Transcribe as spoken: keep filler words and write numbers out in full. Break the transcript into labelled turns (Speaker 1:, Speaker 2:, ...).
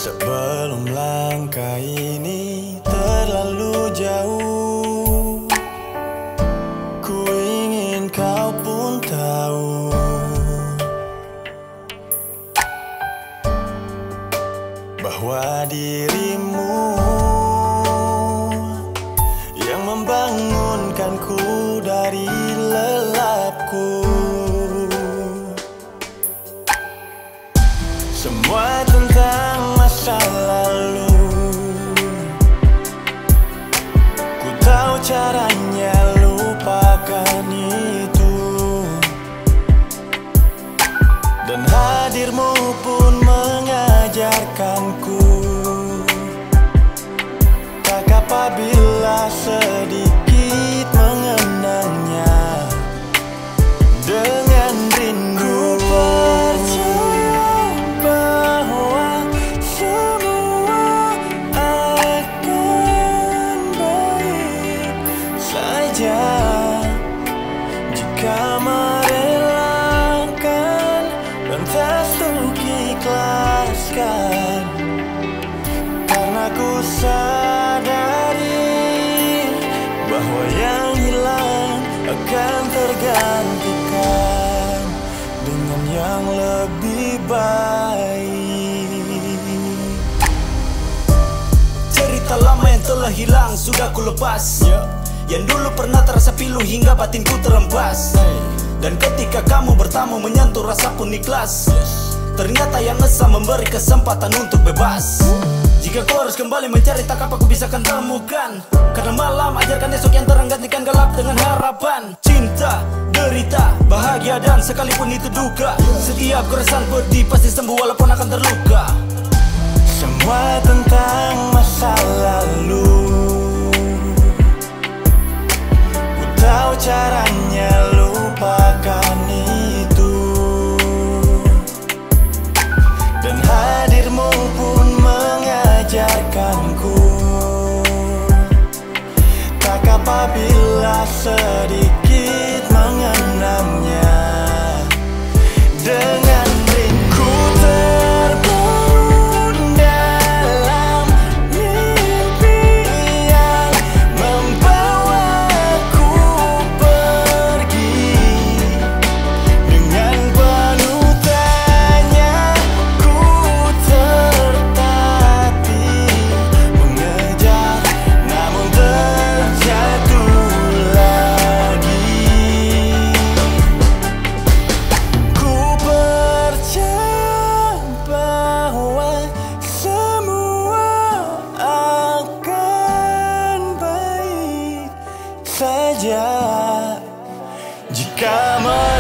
Speaker 1: Sebelum langkah ini terlalu jauh, ku ingin kau pun tahu bahwa dirimu yang membangunkanku dari lelapku. Semua tentang masa lalu, ku tahu caranya lupakan itu, dan hadirmu pun mengajarkanku tak apabila sedikit mengenangnya dengan rindu. Jika merelakan lantas untuk ikhlaskan, karena ku sadari bahwa yang hilang akan tergantikan dengan yang lebih baik.
Speaker 2: Cerita lama yang telah hilang sudah ku lepas, yeah. Yang dulu pernah terasa pilu hingga batinku terempas, hey. Dan ketika kamu bertamu menyentuh rasa pun ikhlas, yes. Ternyata yang esa memberi kesempatan untuk bebas. Jika kau harus kembali mencari, tak apa ku bisa akan temukan, karena malam ajarkan esok yang terang gantikan gelap dengan harapan. Cinta, derita, bahagia dan sekalipun itu duka, setiap keresahan pedih pasti sembuh walaupun akan terluka.
Speaker 1: Semua tentang masa lalu, tahu caranya lupakan itu, dan hadirmu pun mengajarkanku tak apabila sedikit mengenangnya dengan rindu. Terbangun dalam mimpi yang membawaku dengan penuh tanya, ku tertatih mengejar namun terjatuh lagi. Ku percaya bahwa semua akan baik saja jika